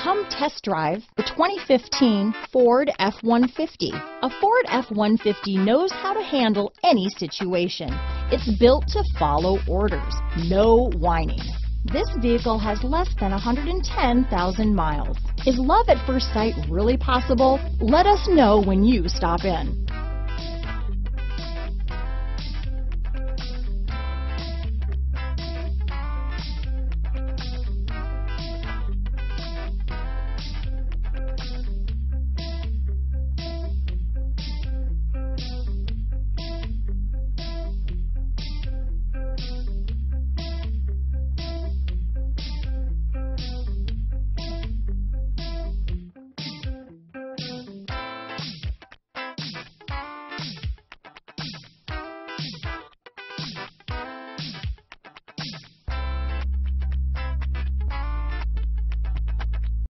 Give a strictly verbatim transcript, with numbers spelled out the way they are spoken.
Come test drive the twenty fifteen Ford F one fifty. A Ford F one fifty knows how to handle any situation. It's built to follow orders, no whining. This vehicle has less than one hundred ten thousand miles. Is love at first sight really possible? Let us know when you stop in.